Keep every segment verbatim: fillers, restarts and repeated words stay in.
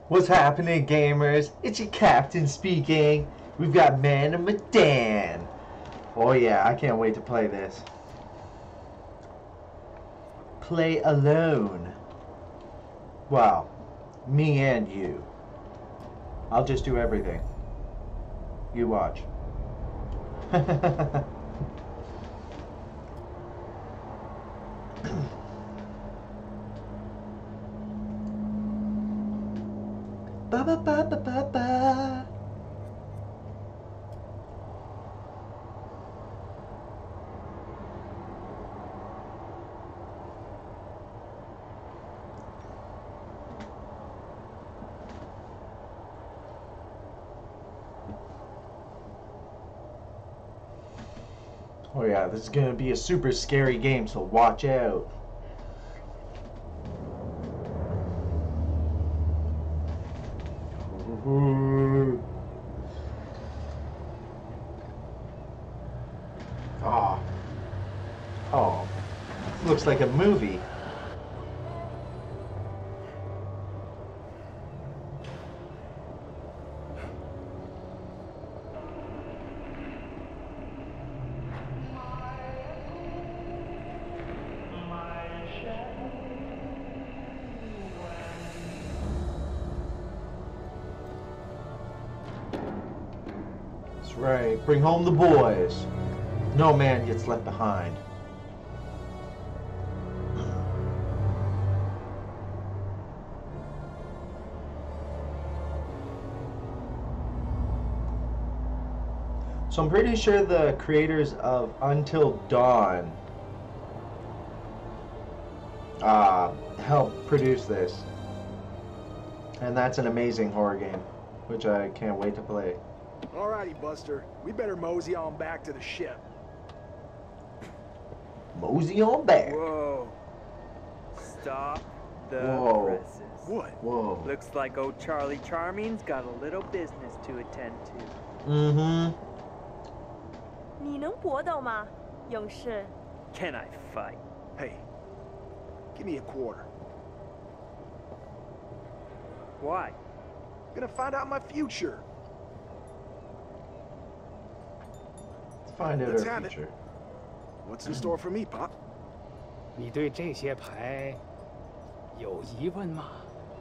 What's happening, gamers? It's your captain speaking. We've got Man of Medan. Oh yeah, I can't wait to play this. Play alone. Wow, me and you. I'll just do everything. You watch. Ba ba ba ba ba ba. Oh yeah, this is gonna be a super scary game, so watch out. Oh. Oh. Looks like a movie. That's right. Bring home the boys. No man gets left behind. So I'm pretty sure the creators of Until Dawn uh, helped produce this. And that's an amazing horror game, which I can't wait to play. Alrighty, Buster. We better mosey on back to the ship. Mosey on back. Whoa. Stop the Whoa. presses. What? Whoa. Looks like old Charlie Charming's got a little business to attend to. Mm-hmm. 你能搏斗吗，勇士？ Can I fight? Hey, give me a quarter. Why? Gonna find out my future. Let's find out Let's our have it. future. What's in store for me, Pop? 你对这些牌有疑问吗？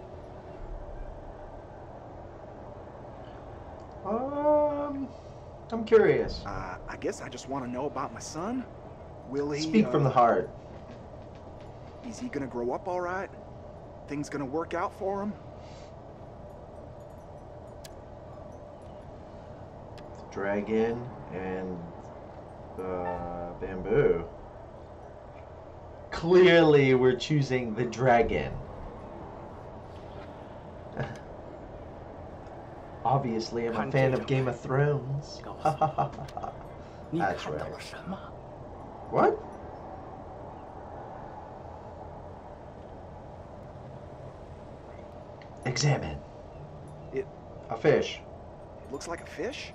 Um, I'm curious. Uh, I guess I just want to know about my son. Will he Speak from uh, the heart. Is he gonna grow up all right? Things gonna work out for him? Dragon and uh, bamboo. Clearly, we're choosing the dragon. Obviously, I'm a fan of Game of Thrones. 你 That's 看到 right. 了什么？ What? Examine. It A fish. it looks like a fish.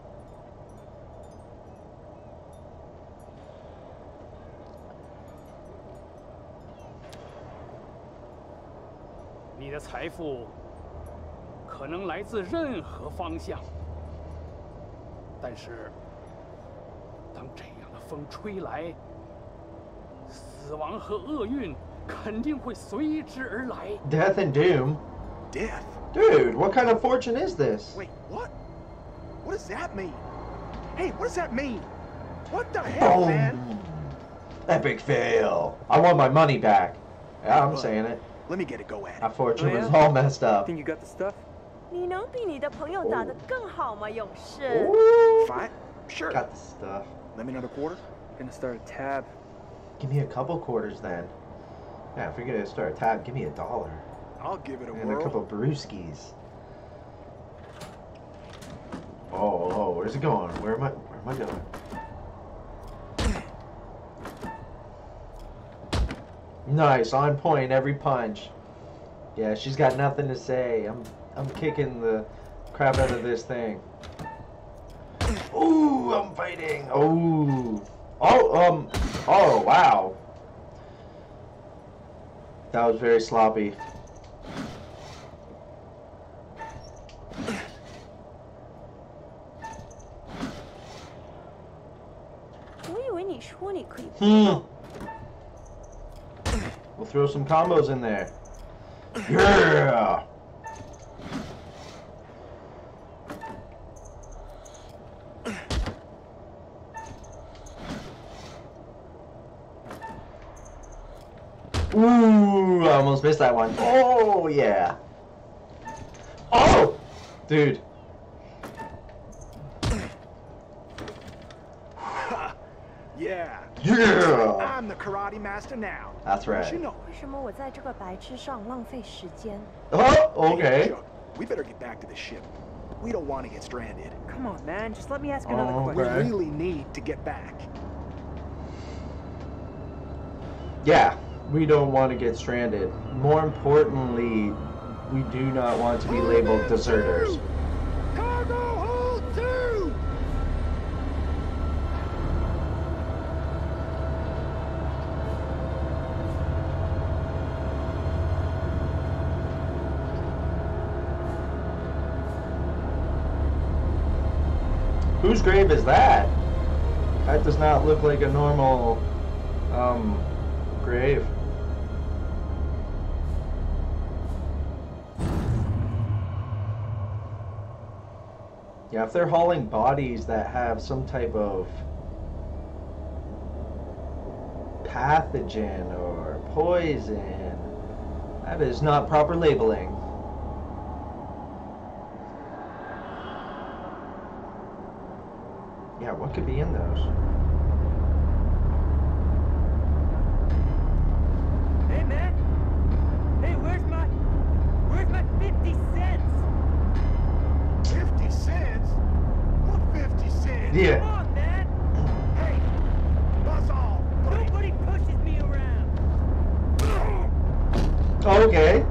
你的财富可能来自任何方向，但是当这样的风吹来，死亡和厄运肯定会随之而来。 Death and doom. Death. Dude, what kind of fortune is this? Wait, what? What does that mean? Hey, what does that mean? What the hell, man? Boom. Epic fail. I want my money back. Yeah, I'm saying it. Let me get a go at My it. fortune Oh, yeah? was all messed up. Think you got the stuff? 你能比你的朋友打得更好吗，勇士？ Ooh. Fight? Sure. Got the stuff. Let me another quarter. Gonna start a tab. Give me a couple quarters then. Yeah, if you're gonna start a tab, give me a dollar. I'll give it a And a whirl. couple brewskis. Oh, oh, where's it going? Where am I? Where am I going? Nice, on point every punch. Yeah, she's got nothing to say. I'm, I'm kicking the crap out of this thing. Ooh, I'm fighting. Ooh. Oh, um. Oh, wow. That was very sloppy. 托你可以不 Hmm. 动。 We'll throw some combos in there. Yeah. Ooh, I almost missed that one. Oh, yeah. Oh! Dude. Yeah. Yeah! I'm the karate master now. That's Don't right. you know? 为什么我在这个白痴上浪费时间？ Oh, Hey, okay. Chuck, we better get back to the ship. We don't want to get stranded. Come on, man. Just let me ask another Oh, We okay. question. really need to get back. Yeah, we don't want to get stranded. More importantly, we do not want to be labeled deserters. Cargo hold two! Whose grave is that? That does not look like a normal um, grave. Yeah, if they're hauling bodies that have some type of pathogen or poison, that is not proper labeling. Yeah, what could be in those? Hey, man. Hey, where's my... Where's my fifty cents? fifty cents? What fifty cents? Come Yeah. on, man. Hey, buzz off, buddy. Nobody pushes me around. Okay.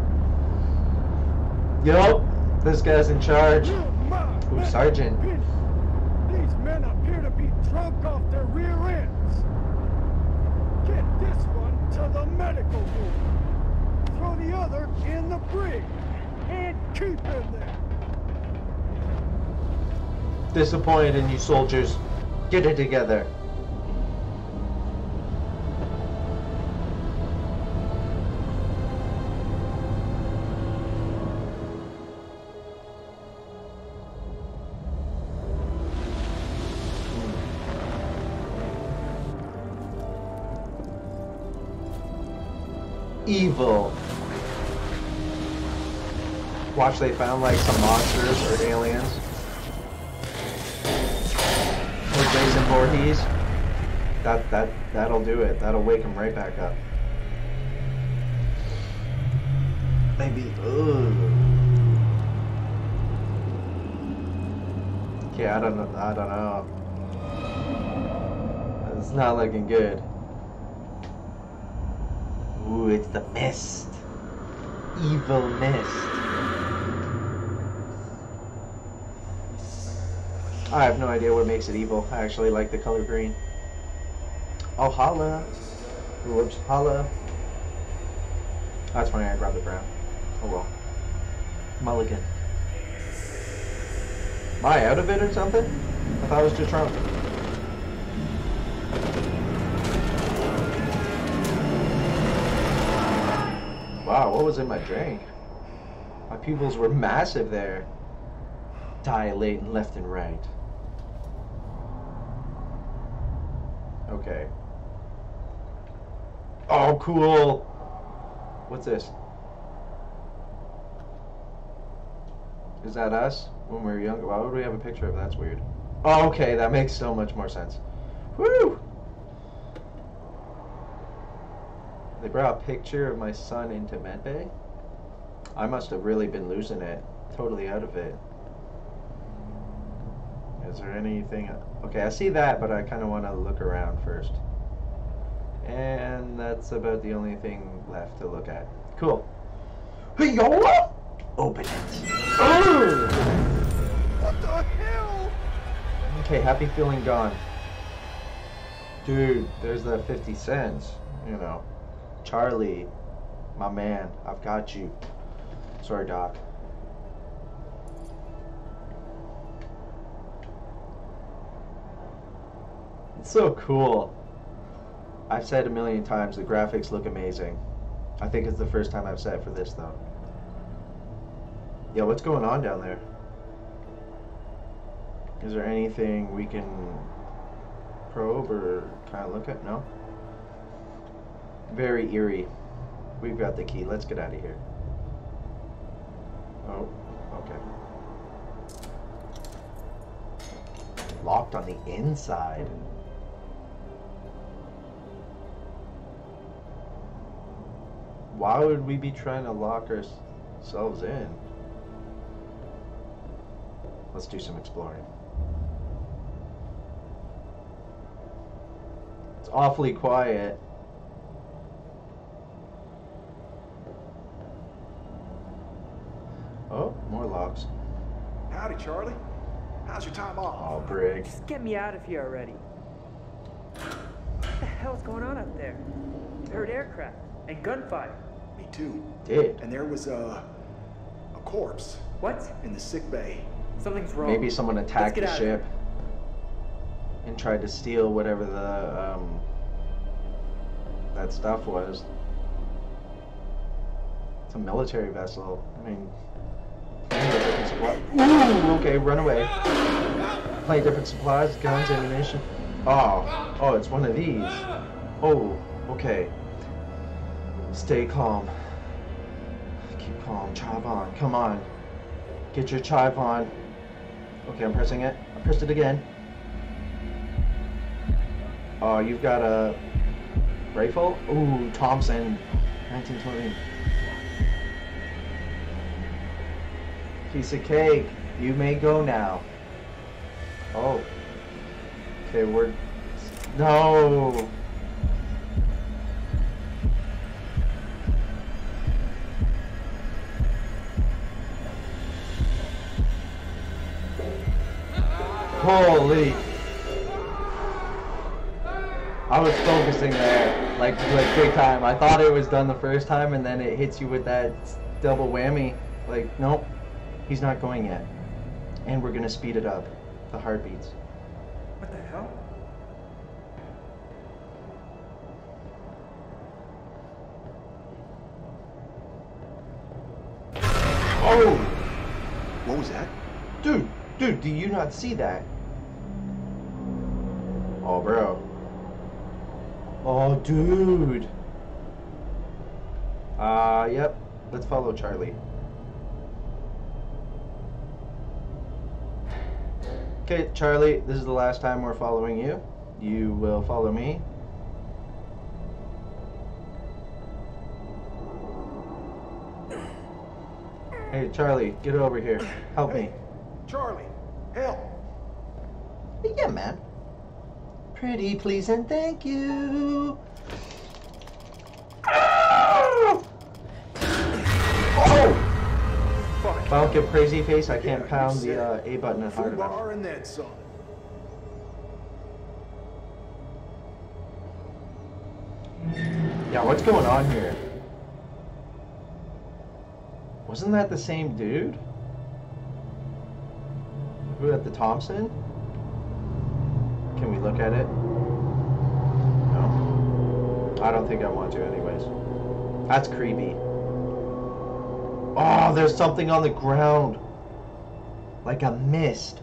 Yup. This guy's in charge. Ooh, Sergeant. These men appear to be drunk off their rear ends. Get this one to the medical room. Throw the other in the brig. And keep him there. Disappointed in you soldiers. Get it together. Evil. Watch, they found like some monsters or aliens. Or Jason Voorhees. That that that'll do it. That'll wake him right back up. Maybe. Ugh. Yeah, I don't know. I don't know. It's not looking good. Ooh, it's the mist. Evil mist. I have no idea what makes it evil. I actually like the color green. Oh, holla. Whoops, holla. That's funny, I grabbed the brown. Oh well. Mulligan. Am I out of it or something? I thought it was just drunk. Wow, what was in my drink? My pupils were massive there. Dilating left and right. Okay. Oh, cool. What's this? Is that us when we were younger? Why would we have a picture of that? That's weird. Oh, okay, that makes so much more sense. Woo! They brought a picture of my son into medbay. I must have really been losing it. Totally out of it. Is there anything? Okay, I see that, but I kind of want to look around first. And that's about the only thing left to look at. Cool. Hey, yo! Open it. Oh! What the hell? Okay, happy feeling gone. Dude, there's the fifty cents. You know. Charlie, my man, I've got you. Sorry, Doc. It's so cool. I've said a million times the graphics look amazing. I think it's the first time I've said it for this though. Yeah, what's going on down there? Is there anything we can probe or kind of look at? No? Very eerie. We've got the key. Let's get out of here. Oh, okay. Locked on the inside. Why would we be trying to lock ourselves in? Let's do some exploring. It's awfully quiet. Oh, more locks. Howdy, Charlie. How's your time off? Oh, Brig. Just get me out of here already. What the hell's going on out there? I heard aircraft and gunfire. Me too. Did. And there was a a corpse What? in the sick bay. Something's wrong. Maybe someone attacked get the out of here. ship and tried to steal whatever the um, that stuff was. It's a military vessel. I mean, plenty of different supplies. Ooh, okay, run away. Plenty of different supplies, guns, ammunition. Oh, oh, it's one of these. Oh, okay. Stay calm. Keep calm. Chive on. Come on. Get your chive on. Okay, I'm pressing it. I pressed it again. Oh, you've got a rifle? Ooh, Thompson. nineteen twenty. Piece of cake. You may go now. Oh. Okay, we're... No! Holy! I was focusing there, like, like big time. I thought it was done the first time, and then it hits you with that double whammy. Like, nope, he's not going yet. And we're gonna speed it up, the heartbeats. What the hell? Oh! What was that? Dude, dude, do you not see that? Oh, bro. Oh, dude. Uh, yep. Let's follow Charlie. Okay, Charlie, this is the last time we're following you. You will follow me. Hey, Charlie, get over here. Help me. Charlie, help. Yeah, man. Pretty please and thank you. Oh! Fuck. If I don't get crazy face, I can't pound the uh, A button as hard Full enough. bar and then some. Yeah, what's going on here? Wasn't that the same dude? Who had the Thompson? Can we look at it? No. I don't think I want to anyways. That's creepy. Oh, there's something on the ground. Like a mist.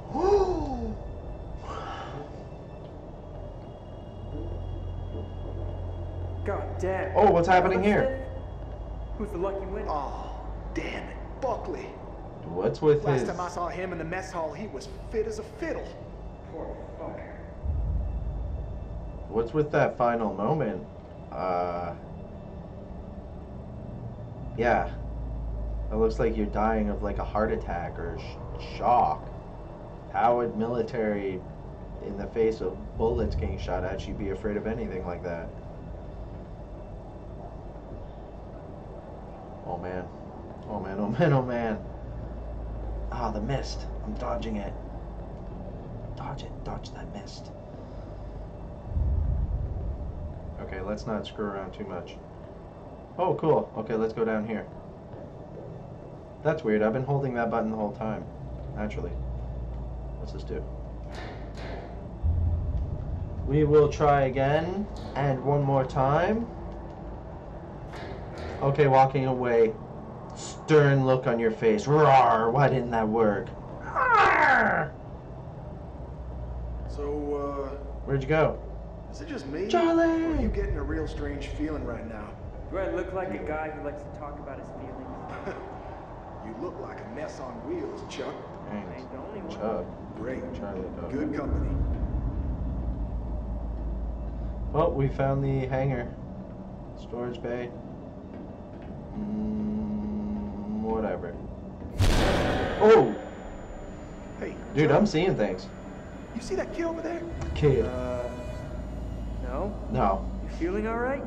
God damn. Oh, what's happening here? Who's the lucky winner? Oh, damn it. Buckley. What's with Last his... time I saw him in the mess hall, he was fit as a fiddle. Poor fucker. What's with that final moment? Uh... Yeah. It looks like you're dying of like a heart attack or sh shock. How would military, in the face of bullets getting shot at you, be afraid of anything like that? Oh man. Oh man, oh man, oh man. Ah, the mist. I'm dodging it. Dodge it. Dodge that mist. Okay, let's not screw around too much. Oh, cool. Okay, let's go down here. That's weird. I've been holding that button the whole time. Naturally. What's this do? We will try again, and one more time. Okay, walking away. Stern look on your face. Roar! Why didn't that work? Roar! So, uh... Where'd you go? is it just me? Charlie! Or are you getting a real strange feeling right now? Do I look like a guy who likes to talk about his feelings? You look like a mess on wheels, Chuck. I ain't the only one. Chuck. Great. Charlie dog. Good company. Well, we found the hangar. Storage bay. Mm, whatever. Oh! Hey, Dude, Chuck, I'm seeing things. you see that kid over there? Kid. Uh, no? No. You feeling alright?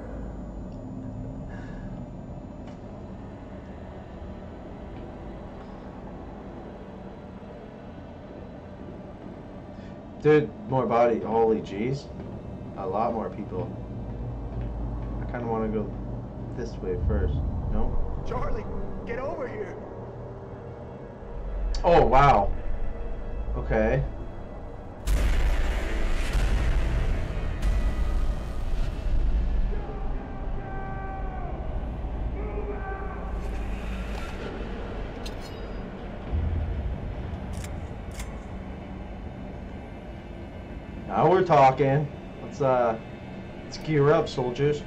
Dude, more body. Holy jeez. A lot more people. I kind of want to go this way first. No? Charlie, get over here. Oh, wow. Okay. Now we're talking. Let's uh, let's gear up, soldiers.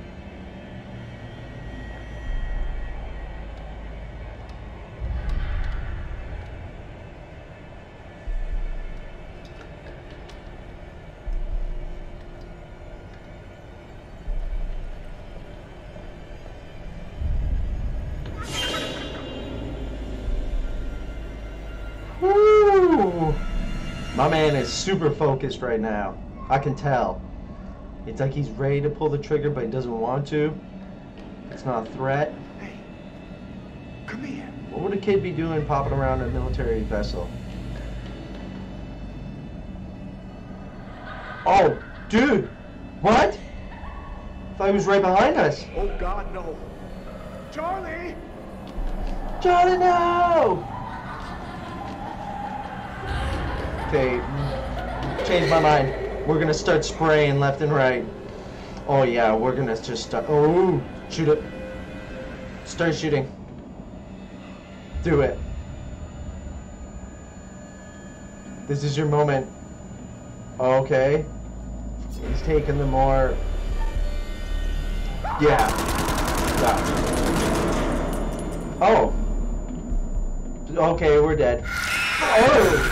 Woo! My man is super focused right now. I can tell. It's like he's ready to pull the trigger, but he doesn't want to. It's not a threat. Hey, come here. What would a kid be doing popping around a military vessel? Oh, dude! What? I thought he was right behind us. Oh, God, no. Charlie! Charlie, no! Okay, change my mind. We're gonna start spraying left and right. Oh yeah, we're gonna just start. Oh, shoot it. Start shooting. Do it. This is your moment. Okay. He's taking the more. Yeah. Yeah. Oh. Okay, we're dead. Oh!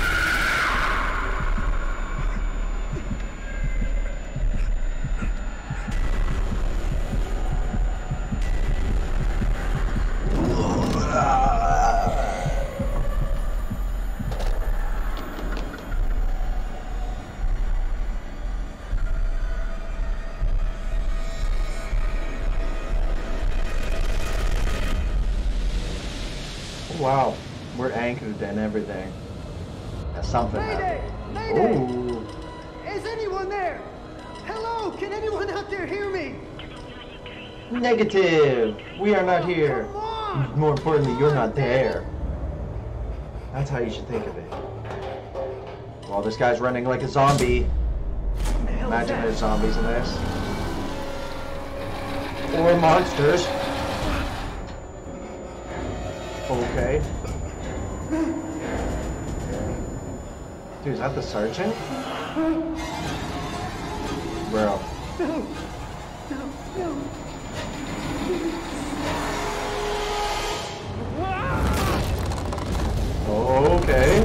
Wow, we're anchored and everything. That's something Mayday! happened. Mayday! Ooh. Is anyone there? Hello? Can anyone out there hear me? Negative! We are not here. Come on! More importantly, you're not there. That's how you should think of it. Well, this guy's running like a zombie. What the hell is Imagine that? there's zombies in this. Or monsters. Okay. Dude, is that the sergeant? Bro. No, no, no. Okay.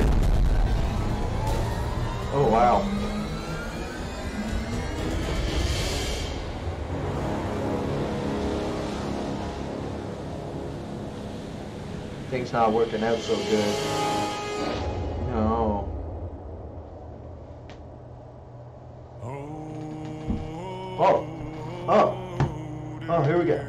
Oh, wow. Things not working out so good. No. Oh. Oh. Oh, here we go.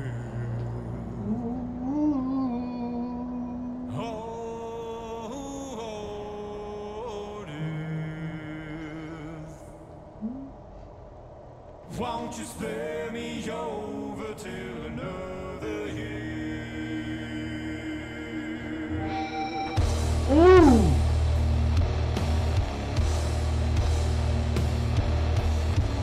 Won't you spare me over till another year? Ooh.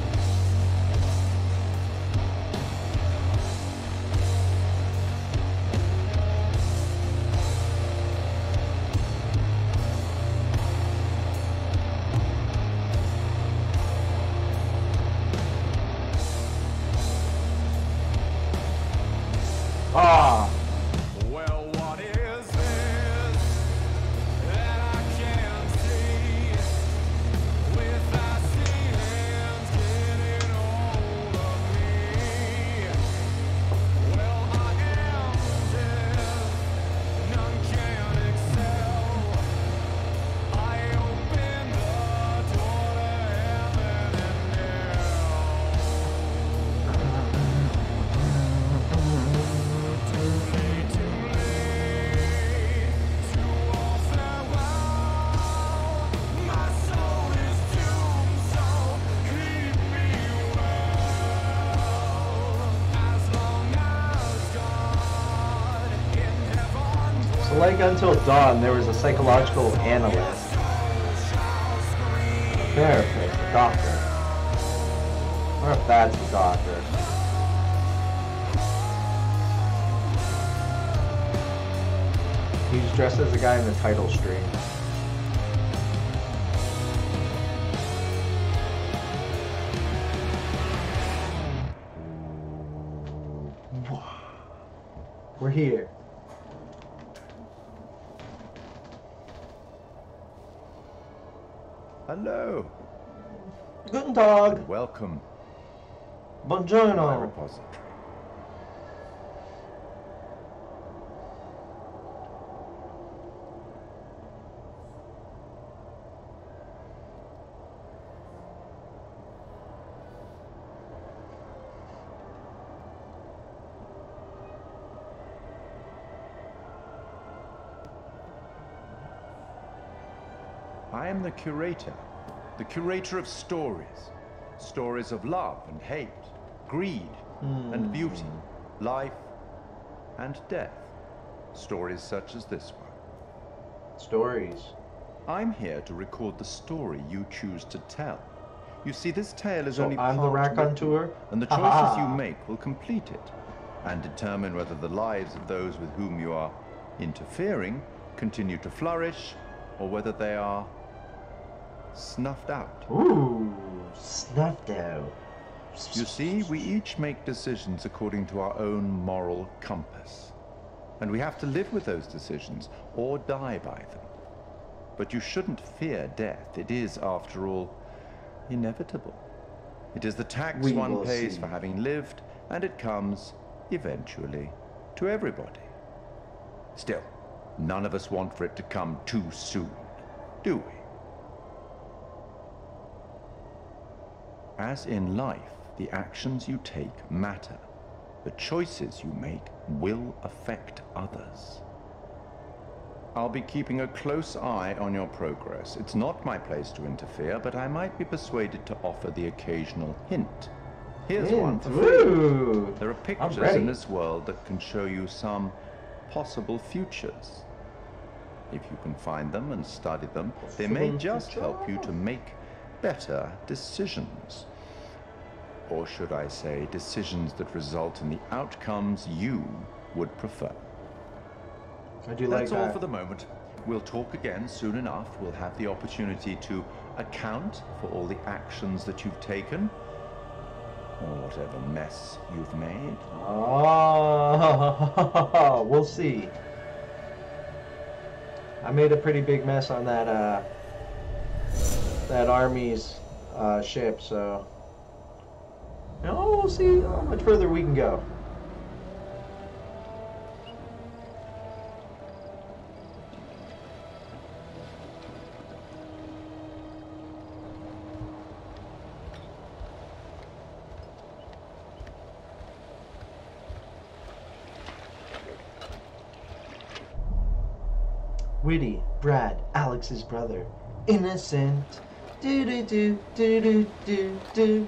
So like Until Dawn, there was a psychological analyst, a therapist, a doctor. I wonder if that's the doctor. He's dressed as the guy in the title screen. We're here. Hello. Guten Tag. Welcome. Buongiorno. My repository. I am the curator, the curator of stories. Stories of love and hate, greed mm. and beauty, life and death. Stories such as this one. Stories. I'm here to record the story you choose to tell. You see, this tale is so only I'm part the raconteur, and the choices Aha. you make will complete it and determine whether the lives of those with whom you are interfering continue to flourish or whether they are snuffed out. Ooh, snuffed out. You see, we each make decisions according to our own moral compass. And we have to live with those decisions or die by them. But you shouldn't fear death. It is, after all, inevitable. It is the tax We one will pays see. for having lived, and it comes, eventually, to everybody. Still, none of us want for it to come too soon, do we? As in life, the actions you take matter. The choices you make will affect others. I'll be keeping a close eye on your progress. It's not my place to interfere, but I might be persuaded to offer the occasional hint. Here's Hint. one for free. Ooh. There are I'm pictures ready. in this world that can show you some possible futures. If you can find them and study them, they may Possible just future? help you to make better decisions. Or should I say, decisions that result in the outcomes you would prefer. I do like That's all that. for the moment. We'll talk again soon enough. We'll have the opportunity to account for all the actions that you've taken, or whatever mess you've made. Oh, we'll see. I made a pretty big mess on that uh, that army's uh, ship, so you know, we'll see how much further we can go. Witty, Brad, Alex's brother. Innocent. Do do do do do do do.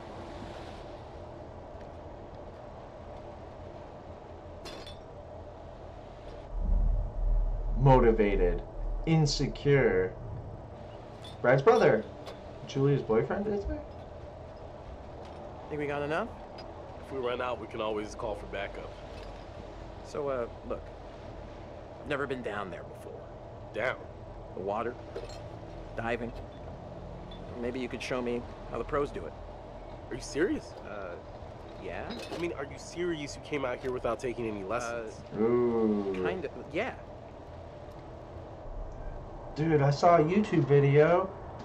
Motivated. Insecure. Brad's brother. Julia's boyfriend, is it? Think we got enough? If we run out, we can always call for backup. So, uh, look. I've never been down there before. Down. The water, diving. Maybe you could show me how the pros do it. Are you serious? Uh, yeah? I mean, are you serious you came out here without taking any lessons? Uh, Ooh. kind of, yeah. Dude, I saw a YouTube video.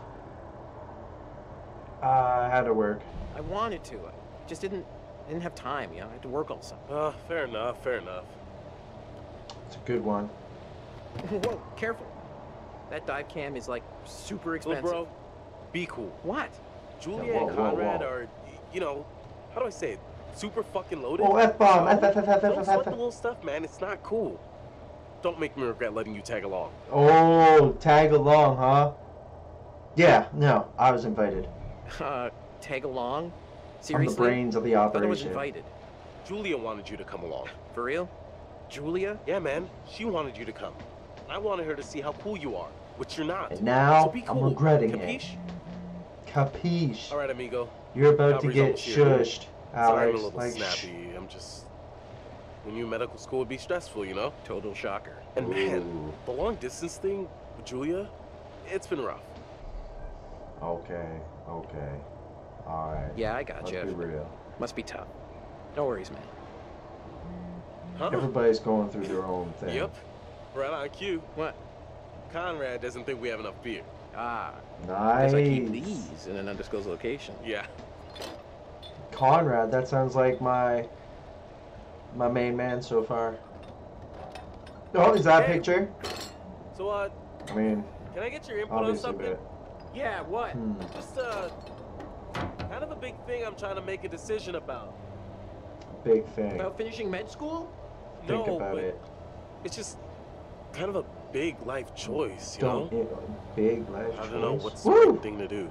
Uh, I had to work. I wanted to. I just didn't didn't have time, you know? I had to work all summer. Uh, fair enough, fair enough. It's a good one. Whoa, careful. That dive cam is, like, super Little expensive. bro, be cool. What? Julia Yeah, whoa, and whoa, Conrad whoa. are, you know, how do I say it? Super fucking loaded. Oh, F-bomb. F, F, F, F, Don't F, sweat F, the F. little stuff, man. It's not cool. Don't make me regret letting you tag along. Oh, tag along, huh? Yeah, no, I was invited. Uh, tag along? I'm Seriously? the brains of the I thought I was operation. invited. Julia wanted you to come along. For real? Julia? Yeah, man. She wanted you to come. I wanted her to see how cool you are, which you're not. And now so be cool. I'm regretting Capiche? it. Capiche. All right, amigo. You're about Calvary's to get almost here. shushed, Sorry, I'm Alex. a little Like, snappy. I'm just. We knew medical school would be stressful, you know? Total shocker. And man, Ooh. the long distance thing with Julia, it's been rough. Okay, okay. Alright. Yeah, I got Let's you. be real. Must be tough. No worries, man. Huh? Everybody's going through their own thing. Yep. Right on cue. What? Conrad doesn't think we have enough beer. Ah, Nice. guess I keep these in an undisclosed location. Yeah. Conrad, that sounds like my my main man so far. Oh, is that a Hey. picture? So, uh, I mean, can I get your input on obviously, something? but Yeah, what? hmm. Just, uh, kind of a big thing I'm trying to make a decision about. Big thing. About finishing med school? Think no, about but it. it's just kind of a big life choice, you Don't know? it, big life I don't know choice. what's the Woo! right thing to do.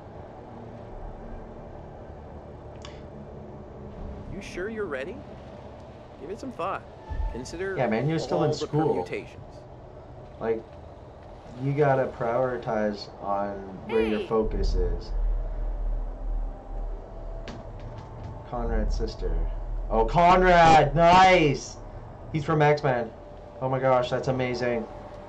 You sure you're ready? Give it some thought. Consider Yeah, man, you're still in all the school. permutations. Like, you gotta prioritize on where your Hey. focus is. Conrad's sister. Oh, Conrad! Nice! He's from X-Men. Oh my gosh, that's amazing.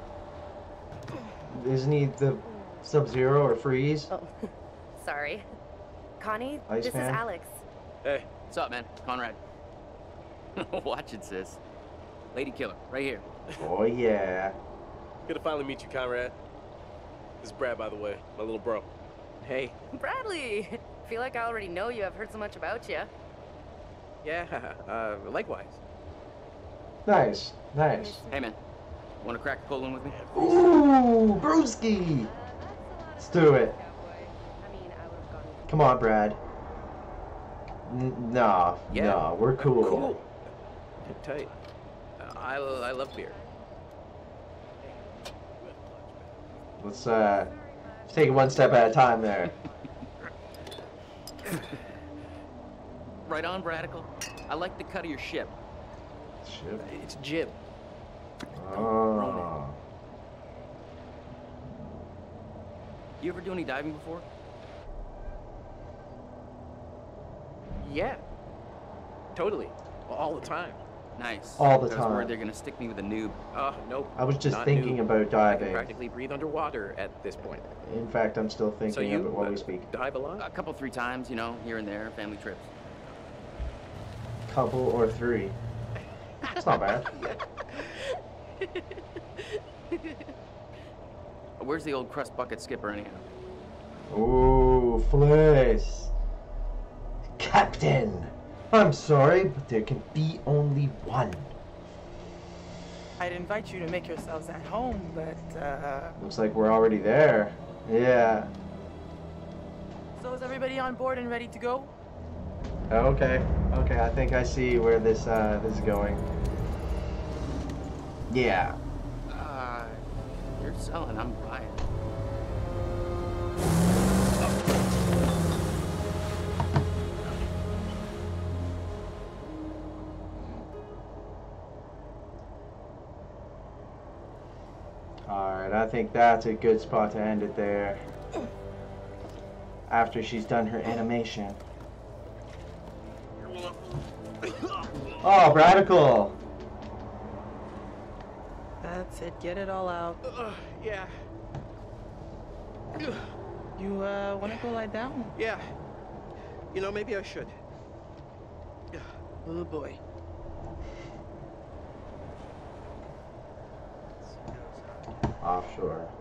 Isn't he the Sub-Zero or Freeze? Oh, sorry. Connie, Ice this man? is Alex. Hey, What's up, man? Conrad. Watch it, sis. Lady killer, right here. Oh yeah. good to finally meet you, Conrad. This is Brad, by the way, my little bro. Hey. Bradley! Feel like I already know you. I've heard so much about you. Yeah, uh, likewise. Nice, nice. Hey, man. Want to crack a cold one with me? Ooh, brewski! Let's do it. I mean, I would have gone. Come on, Brad. N nah, Yeah. nah, we're cool. Cool. Hip tight. Uh, I, I love beer. Let's uh, take it one step at a time there. Right on, Bradical. I like the cut of your ship. Ship. It's jib. Oh. You ever do any diving before? Yeah. Totally. All the time. Nice. All the I was time. worried they're gonna stick me with a noob. Uh, nope. I was just Not thinking new. about I can diving. practically breathe underwater at this point. In fact, I'm still thinking So you of it while uh, we speak. dive a lot? A couple, three times, you know, here and there, family trips. Couple or three. It's not bad. Where's the old crust bucket skipper, anyhow? Ooh, Fliss. Captain! I'm sorry, but there can be only one. I'd invite you to make yourselves at home, but, uh... Looks like we're already there. Yeah. So is everybody on board and ready to go? Okay. Okay, I think I see where this, uh, this is going. Yeah. Uh, you're selling, I'm buying. Alright, I think that's a good spot to end it there. After she's done her animation. Oh, Radical! That's it, get it all out. Uh, yeah. You, uh, wanna go lie down? Yeah. You know, maybe I should. Oh boy. Offshore.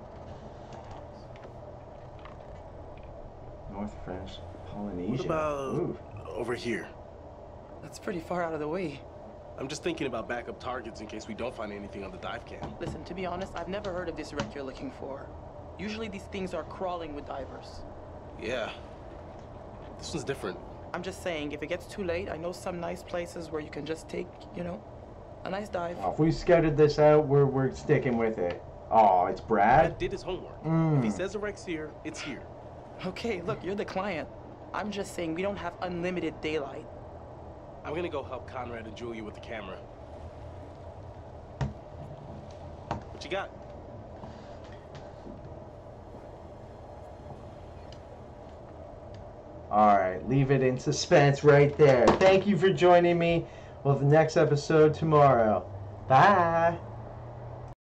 North French Polynesia. What about Ooh. over here? That's pretty far out of the way. I'm just thinking about backup targets in case we don't find anything on the dive cam. Listen, to be honest, I've never heard of this wreck you're looking for. Usually these things are crawling with divers. Yeah. This one's different. I'm just saying, if it gets too late, I know some nice places where you can just take, you know, a nice dive. Oh, if we scouted this out, we're, we're sticking with it. Oh, it's Brad? Brad did his homework. Mm. If he says the wreck's here, it's here. Okay, look, you're the client. I'm just saying we don't have unlimited daylight. I'm gonna go help Conrad and Julia with the camera. got? Alright, leave it in suspense right there. Thank you for joining me. We'll have the next episode tomorrow. Bye!